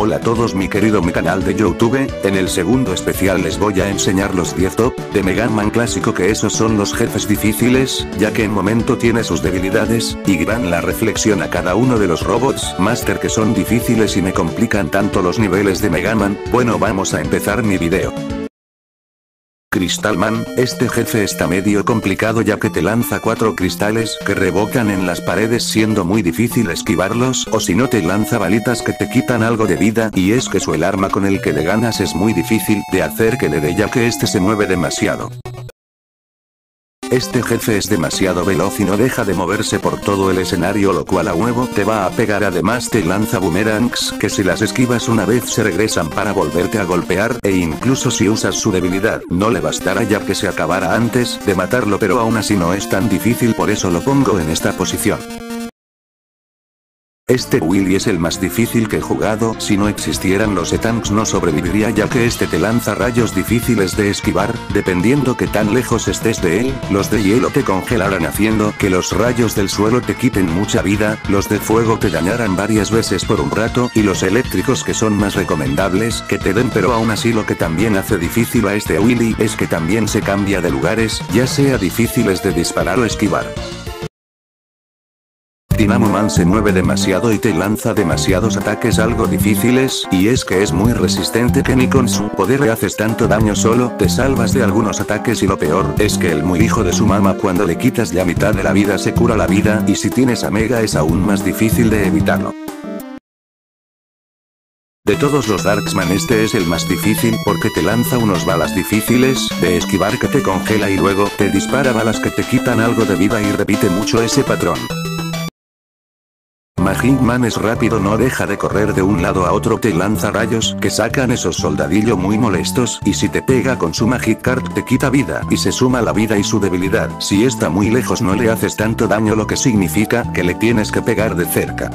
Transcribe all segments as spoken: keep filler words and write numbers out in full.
Hola a todos, mi querido mi canal de YouTube. En el segundo especial les voy a enseñar los diez top de Mega Man clásico, que esos son los jefes difíciles, ya que en momento tiene sus debilidades, y gran la reflexión a cada uno de los robots Master que son difíciles y me complican tanto los niveles de Mega Man. Bueno, vamos a empezar mi video. Crystal Man, este jefe está medio complicado ya que te lanza cuatro cristales que rebotan en las paredes, siendo muy difícil esquivarlos, o si no te lanza balitas que te quitan algo de vida, y es que su el arma con el que le ganas es muy difícil de hacer que le dé, ya que este se mueve demasiado. Este jefe es demasiado veloz y no deja de moverse por todo el escenario, lo cual a huevo te va a pegar. Además te lanza boomerangs que si las esquivas una vez se regresan para volverte a golpear, e incluso si usas su debilidad no le bastará ya que se acabará antes de matarlo, pero aún así no es tan difícil, por eso lo pongo en esta posición. Este Willy es el más difícil que he jugado. Si no existieran los E-Tanks no sobreviviría, ya que este te lanza rayos difíciles de esquivar, dependiendo que tan lejos estés de él. Los de hielo te congelarán haciendo que los rayos del suelo te quiten mucha vida, los de fuego te dañarán varias veces por un rato, y los eléctricos que son más recomendables que te den, pero aún así lo que también hace difícil a este Willy es que también se cambia de lugares, ya sea difíciles de disparar o esquivar. Dynamo Man se mueve demasiado y te lanza demasiados ataques algo difíciles, y es que es muy resistente que ni con su poder le haces tanto daño, solo te salvas de algunos ataques, y lo peor es que el muy hijo de su mamá, cuando le quitas ya mitad de la vida se cura la vida, y si tienes a Mega es aún más difícil de evitarlo. De todos los Darksman este es el más difícil porque te lanza unos balas difíciles de esquivar que te congela y luego te dispara balas que te quitan algo de vida y repite mucho ese patrón. Majin Man es rápido, no deja de correr de un lado a otro, te lanza rayos que sacan esos soldadillos muy molestos, y si te pega con su Magic Card te quita vida y se suma la vida y su debilidad. Si está muy lejos no le haces tanto daño, lo que significa que le tienes que pegar de cerca.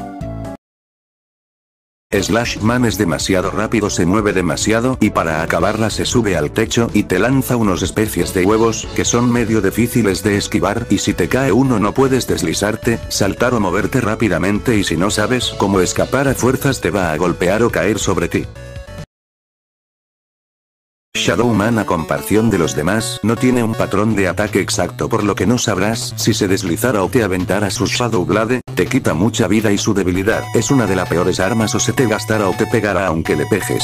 Slash Man es demasiado rápido, se mueve demasiado, y para acabarla se sube al techo y te lanza unos especies de huevos que son medio difíciles de esquivar, y si te cae uno no puedes deslizarte, saltar o moverte rápidamente, y si no sabes cómo escapar a fuerzas te va a golpear o caer sobre ti. Shadow Man, a comparación de los demás, no tiene un patrón de ataque exacto, por lo que no sabrás si se deslizara o te aventara su Shadow Blade, te quita mucha vida y su debilidad es una de las peores armas, o se te gastará o te pegará aunque le pejes.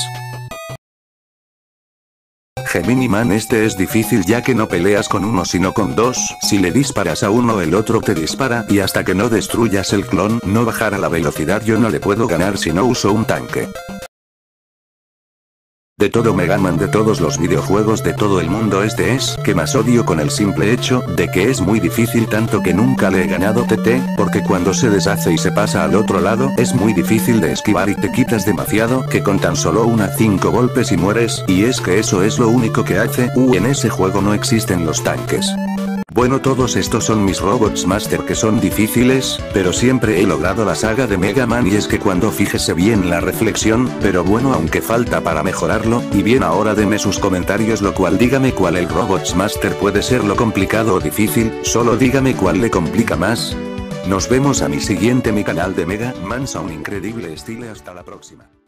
Gemini Man este es difícil ya que no peleas con uno sino con dos, si le disparas a uno el otro te dispara, y hasta que no destruyas el clon no bajará la velocidad. Yo no le puedo ganar si no uso un tanque. De todo Mega Man de todos los videojuegos de todo el mundo, este es que más odio, con el simple hecho de que es muy difícil, tanto que nunca le he ganado T T, porque cuando se deshace y se pasa al otro lado es muy difícil de esquivar y te quitas demasiado, que con tan solo una cinco golpes y mueres, y es que eso es lo único que hace. Uh, en ese juego no existen los tanques. Bueno, todos estos son mis robots Master que son difíciles, pero siempre he logrado la saga de Mega Man, y es que cuando fíjese bien la reflexión, pero bueno, aunque falta para mejorarlo. Y bien, ahora deme sus comentarios, lo cual dígame cuál el robots Master puede ser lo complicado o difícil, solo dígame cuál le complica más. Nos vemos a mi siguiente mi canal de Mega Man a un increíble estilo. Hasta la próxima.